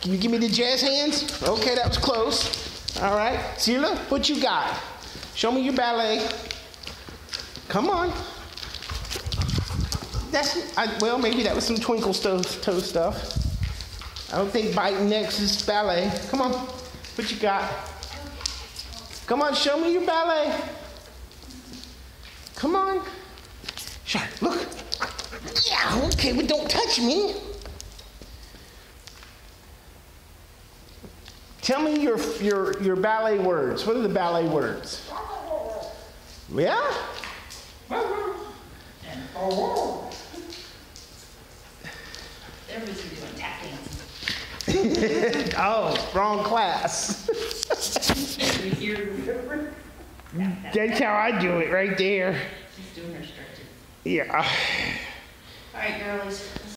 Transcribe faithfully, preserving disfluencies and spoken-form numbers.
Can you give me the jazz hands? Okay, that was close. All right. Sela, what you got? Show me your ballet. Come on. That's, I, well, maybe that was some twinkle toe stuff. I don't think biting necks is ballet. Come on. What you got? Come on, show me your ballet. Come on. Sure, look. Yeah, okay, but don't touch me. Tell me your, your, your ballet words. What are the ballet words? Yeah? They're busy doing tap dancing. Oh, wrong class. That's how I do it right there. She's doing her stretches. Yeah. All right, girlies.